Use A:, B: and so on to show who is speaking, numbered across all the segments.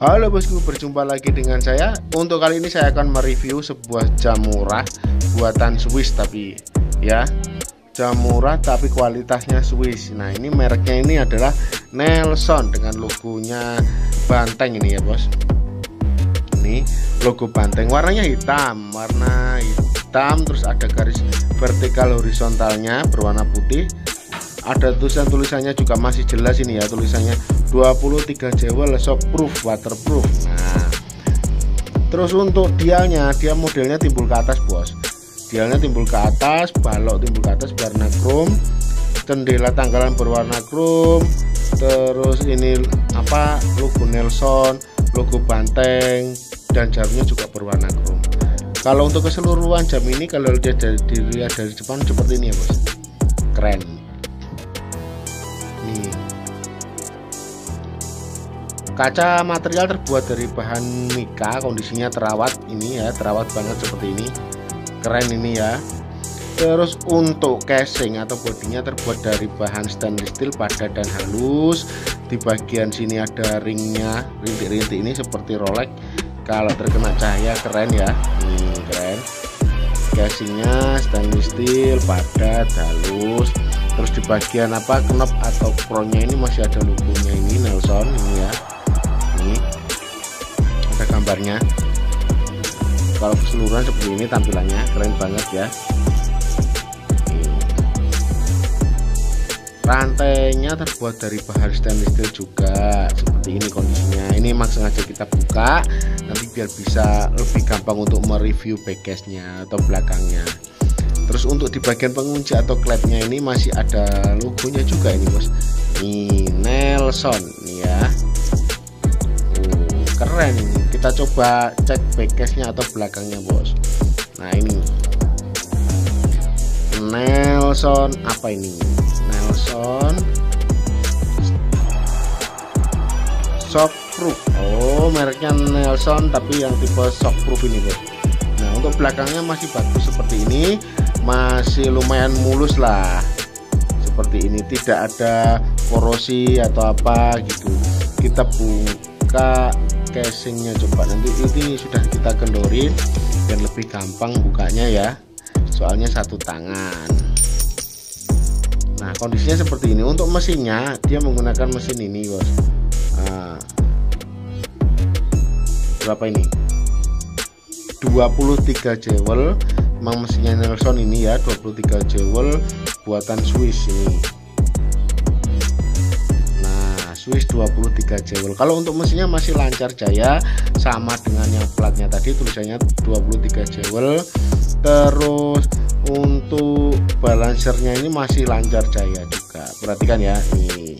A: Halo bosku, berjumpa lagi dengan saya. Untuk kali ini saya akan mereview sebuah jam murah buatan Swiss, tapi ya jam murah tapi kualitasnya Swiss. Nah, ini mereknya ini adalah Nelson dengan logonya banteng ini ya bos. Ini logo banteng, warnanya hitam, terus ada garis vertikal horizontalnya berwarna putih. Ada tulisannya juga masih jelas ini ya, tulisannya 23 jewel shockproof waterproof. Nah, terus untuk dialnya, dia modelnya timbul ke atas bos, dialnya timbul ke atas, balok timbul ke atas berwarna chrome, jendela tanggalan berwarna chrome, terus ini apa, logo Nelson, logo banteng, dan jamnya juga berwarna chrome. Kalau untuk keseluruhan jam ini, kalau dilihat dari depan seperti ini ya bos, keren. Kaca material terbuat dari bahan mika, kondisinya terawat ini ya, terawat banget seperti ini, keren ini ya. Terus untuk casing atau bodinya terbuat dari bahan stainless steel padat dan halus. Di bagian sini ada ringnya, rintik-rintik ini seperti Rolex. Kalau terkena cahaya keren ya, keren. Casingnya stainless steel padat halus. Terus di bagian apa, knop atau crownnya ini masih ada logonya ini Nelson ini ya. Ini ada gambarnya. Kalau keseluruhan seperti ini tampilannya, keren banget ya. Rantainya terbuat dari bahan stainless steel juga, seperti ini kondisinya. Ini memang sengaja kita buka nanti biar bisa lebih gampang untuk mereview backcase-nya atau belakangnya. Terus untuk di bagian pengunci atau klepnya ini masih ada logonya juga ini bos, ini Nelson nih ya. Keren ini. Kita coba cek backcase-nya atau belakangnya bos. Nah, ini Nelson apa ini? Nelson shockproof. Oh, mereknya Nelson tapi yang tipe shockproof ini bos. Nah, untuk belakangnya masih bagus seperti ini, masih lumayan mulus lah. Seperti ini, tidak ada korosi atau apa gitu. Kita buka casingnya, coba nanti ini sudah kita kendorin biar lebih gampang bukanya ya, soalnya satu tangan. Nah, kondisinya seperti ini. Untuk mesinnya, dia menggunakan mesin ini bos. Nah, berapa ini, 23 jewel. Memang mesinnya Nelson ini ya, 23 jewel buatan Swiss ini. Swiss 23 jewel. Kalau untuk mesinnya masih lancar jaya, sama dengan yang platnya tadi, tulisannya 23 jewel. Terus untuk balancernya ini masih lancar jaya juga, perhatikan ya nih.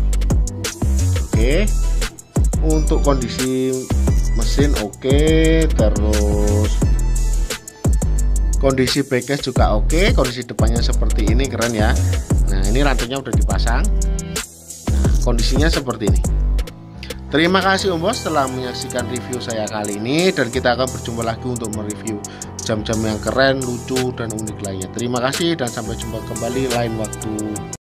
A: Oke, untuk kondisi mesin oke. Terus kondisi backcase juga oke. Kondisi depannya seperti ini, keren ya. Nah, ini rantainya udah dipasang. Kondisinya seperti ini. Terima kasih Om Bos telah menyaksikan review saya kali ini, dan kita akan berjumpa lagi untuk mereview jam-jam yang keren, lucu, dan unik lainnya. Terima kasih dan sampai jumpa kembali lain waktu.